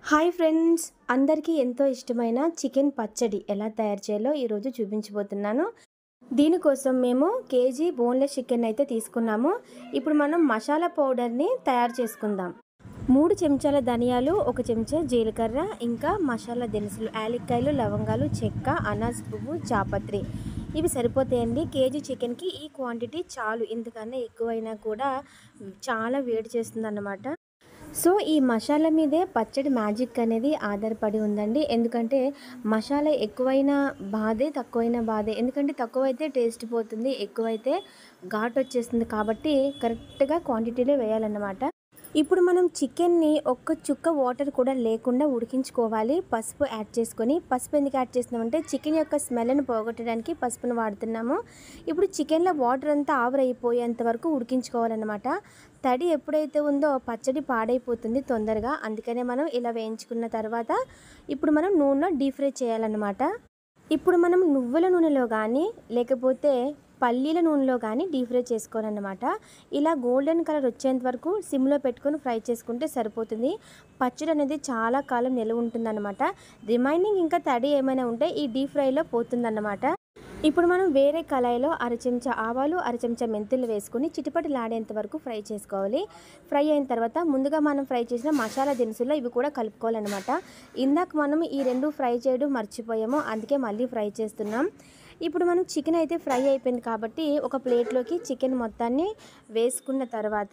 Hi friends, అందరికీ ఎంతో ఇష్టమైన చికెన్ పచ్చడి ఎలా తయారు చేయాలో ఈరోజు చూపించబోతున్నాను. దీనికోసం మేము కేజీ బోన్లెస్ చికెన్ అయితే తీసుకున్నాము. ఇప్పుడు మనం మసాలా పౌడర్ని తయారు చేసుకుందాం. 3 చెంచాల ధనియాలు, 1 చెంచా జీలకర్ర, ఇంకా మసాలా దినుసులు యాలక్కాయలు, లవంగాలు, చెక్క, అనాస్ పువ్వు, జాపత్రి ఇవి సరిపోతాయండి. కేజీ చికెన్కి ఈ క్వాంటిటీ చాలు. ఇంతకన్నా ఎక్కువైనా కూడా చాలా వేడి చేస్తుంది అన్నమాట. సో ఈ మసాలా మీదే పచ్చడి మ్యాజిక్ అనేది ఆధారపడి ఉందండి. ఎందుకంటే మసాలా ఎక్కువైనా బాధే, తక్కువైనా బాధే. ఎందుకంటే తక్కువైతే టేస్ట్ పోతుంది, ఎక్కువైతే ఘాటు వచ్చేస్తుంది. కాబట్టి కరెక్ట్గా క్వాంటిటీలో వేయాలన్నమాట. ఇప్పుడు మనం చికెన్ని ఒక్క చుక్క వాటర్ కూడా లేకుండా ఉడికించుకోవాలి. పసుపు యాడ్ చేసుకొని, పసుపు ఎందుకు యాడ్ చేస్తున్నామంటే చికెన్ యొక్క స్మెల్ని పోగొట్టడానికి పసుపును వాడుతున్నాము. ఇప్పుడు చికెన్లో వాటర్ అంతా ఆవిరైపోయేంత వరకు ఉడికించుకోవాలన్నమాట. తడి ఎప్పుడైతే ఉందో పచ్చడి పాడైపోతుంది తొందరగా. అందుకనే మనం ఇలా వేయించుకున్న తర్వాత ఇప్పుడు మనం నూనెలో డీప్ ఫ్రై చేయాలన్నమాట. ఇప్పుడు మనం నువ్వుల నూనెలో కానీ లేకపోతే పల్లీల నూనెలో కానీ డీప్ ఫ్రై చేసుకోవాలన్నమాట. ఇలా గోల్డెన్ కలర్ వచ్చేంత వరకు సిమ్లో పెట్టుకొని ఫ్రై చేసుకుంటే సరిపోతుంది. పచ్చడి అనేది చాలా కాలం నిల్వ ఉంటుందన్నమాట. రిమైనింగ్ ఇంకా తడి ఏమైనా ఉంటే ఈ డీప్ ఫ్రైలో పోతుందన్నమాట. ఇప్పుడు మనం వేరే కళాయిలో 1/2 చెంచా ఆవాలు, 1/2 చెంచా మెంతులు వేసుకొని చిటిపటలాడేంత వరకు ఫ్రై చేసుకోవాలి. ఫ్రై అయిన తర్వాత ముందుగా మనం ఫ్రై చేసిన మసాలా దినుసుల్లో ఇవి కూడా కలుపుకోవాలన్నమాట. ఇందాక మనం ఈ 2 ఫ్రై చేయడం మర్చిపోయాము, అందుకే మళ్ళీ ఫ్రై చేస్తున్నాం. ఇప్పుడు మనం చికెన్ అయితే ఫ్రై అయిపోయింది కాబట్టి ఒక ప్లేట్లోకి చికెన్ మొత్తాన్ని వేసుకున్న తర్వాత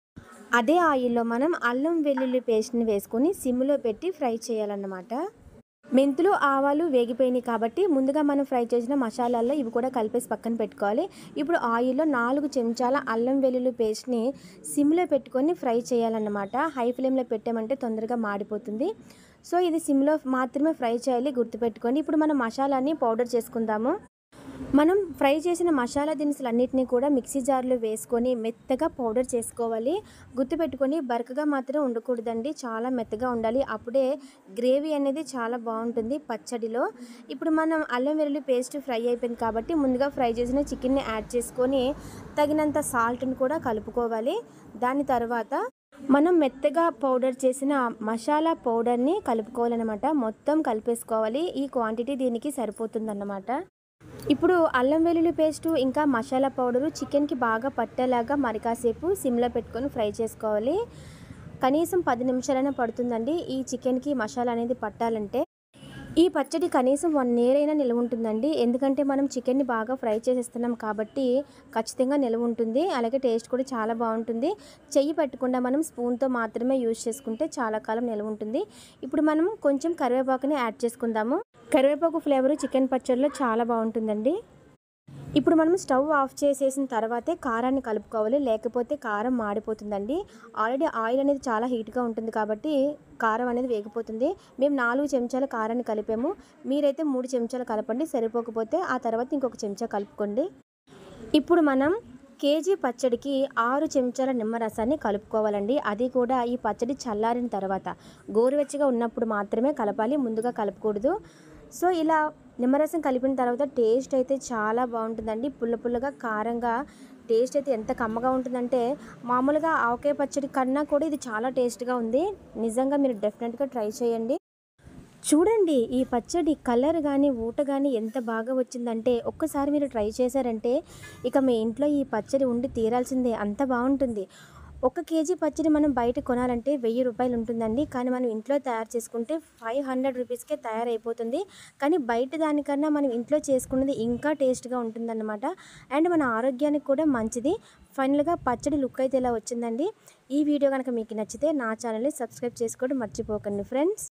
అదే ఆయిల్లో మనం అల్లం వెల్లుల్లి పేస్ట్ని వేసుకొని సిమ్లో పెట్టి ఫ్రై చేయాలన్నమాట. మెంతులు, ఆవాలు వేగిపోయినాయి కాబట్టి ముందుగా మనం ఫ్రై చేసిన మసాలాల్లో ఇవి కూడా కలిపేసి పక్కన పెట్టుకోవాలి. ఇప్పుడు ఆయిల్లో 4 చెంచాల అల్లం వెల్లుల్లి పేస్ట్ని సిమ్లో పెట్టుకొని ఫ్రై చేయాలన్నమాట. హై ఫ్లేమ్లో పెట్టామంటే తొందరగా మాడిపోతుంది. సో ఇది సిమ్లో మాత్రమే ఫ్రై చేయాలి, గుర్తుపెట్టుకోండి. ఇప్పుడు మనం మసాలాని పౌడర్ చేసుకుందాము. మనం ఫ్రై చేసిన మసాలా దినుసులన్నిటినీ కూడా మిక్సీ జార్లో వేసుకొని మెత్తగా పౌడర్ చేసుకోవాలి. గుర్తుపెట్టుకొని బరకగా మాత్రం ఉండకూడదండి, చాలా మెత్తగా ఉండాలి. అప్పుడే గ్రేవీ అనేది చాలా బాగుంటుంది పచ్చడిలో. ఇప్పుడు మనం అల్లం వెల్లుల్లి పేస్ట్ ఫ్రై అయిపోయింది కాబట్టి ముందుగా ఫ్రై చేసిన చికెన్ని యాడ్ చేసుకొని తగినంత సాల్ట్ని కూడా కలుపుకోవాలి. దాని తర్వాత మనం మెత్తగా పౌడర్ చేసిన మసాలా పౌడర్ని కలుపుకోవాలన్నమాట. మొత్తం కలిపేసుకోవాలి. ఈ క్వాంటిటీ దీనికి సరిపోతుందన్నమాట. ఇప్పుడు అల్లం వెల్లుల్లి పేస్టు ఇంకా మసాలా పౌడరు చికెన్కి బాగా పట్టేలాగా మరి కాసేపు సిమ్లో పెట్టుకొని ఫ్రై చేసుకోవాలి. కనీసం 10 నిమిషాలైనా పడుతుందండి ఈ చికెన్కి మసాలా అనేది పట్టాలంటే. ఈ పచ్చడి కనీసం 1 ఇయర్ అయినా నిల్వ ఉంటుందండి. ఎందుకంటే మనం చికెన్ని బాగా ఫ్రై చేసేస్తున్నాం కాబట్టి ఖచ్చితంగా నిల్వ ఉంటుంది. అలాగే టేస్ట్ కూడా చాలా బాగుంటుంది. చెయ్యి పెట్టకుండా మనం స్పూన్తో మాత్రమే యూజ్ చేసుకుంటే చాలా కాలం నిల్వ ఉంటుంది. ఇప్పుడు మనం కొంచెం కరివేపాకుని యాడ్ చేసుకుందాము. కరివేపాకు ఫ్లేవరు చికెన్ పచ్చడిలో చాలా బాగుంటుందండి. ఇప్పుడు మనం స్టవ్ ఆఫ్ చేసేసిన తర్వాతే కారాన్ని కలుపుకోవాలి, లేకపోతే కారం మాడిపోతుందండి. ఆల్రెడీ ఆయిల్ అనేది చాలా హీట్గా ఉంటుంది కాబట్టి కారం అనేది వేగిపోతుంది. మేము 4 చెంచాల కారాన్ని కలిపాము. మీరైతే 3 చెంచాలు కలపండి. సరిపోకపోతే ఆ తర్వాత ఇంకొక చెంచా కలుపుకోండి. ఇప్పుడు మనం కేజీ పచ్చడికి 6 చెంచాల నిమ్మరసాన్ని కలుపుకోవాలండి. అది కూడా ఈ పచ్చడి చల్లారిన తర్వాత గోరువెచ్చగా ఉన్నప్పుడు మాత్రమే కలపాలి, ముందుగా కలపకూడదు. సో ఇలా నిమ్మరసం కలిపిన తర్వాత టేస్ట్ అయితే చాలా బాగుంటుందండి. పుల్ల పుల్లగా, కారంగా టేస్ట్ అయితే ఎంత కమ్మగా ఉంటుందంటే మామూలుగా ఆవకాయ పచ్చడి కన్నా కూడా ఇది చాలా టేస్ట్గా ఉంది. నిజంగా మీరు డెఫినెట్గా ట్రై చేయండి. చూడండి ఈ పచ్చడి కలర్ కానీ ఊట కానీ ఎంత బాగా వచ్చిందంటే ఒక్కసారి మీరు ట్రై చేశారంటే ఇక మీ ఇంట్లో ఈ పచ్చడి ఉండి తీరాల్సిందే, అంత బాగుంటుంది. 1 కేజీ పచ్చడి మనం బయట కొనాలంటే 1000 రూపాయలు ఉంటుందండి. కానీ మనం ఇంట్లో తయారు చేసుకుంటే 500 రూపీస్కే తయారైపోతుంది. కానీ బయట దానికన్నా మనం ఇంట్లో చేసుకున్నది ఇంకా టేస్ట్గా ఉంటుందన్నమాట. అండ్ మన ఆరోగ్యానికి కూడా మంచిది. ఫైనల్గా పచ్చడి లుక్ అయితే ఇలా వచ్చిందండి. ఈ వీడియో కనుక మీకు నచ్చితే నా ఛానల్ని సబ్స్క్రైబ్ చేసుకోవడం మర్చిపోకండి ఫ్రెండ్స్.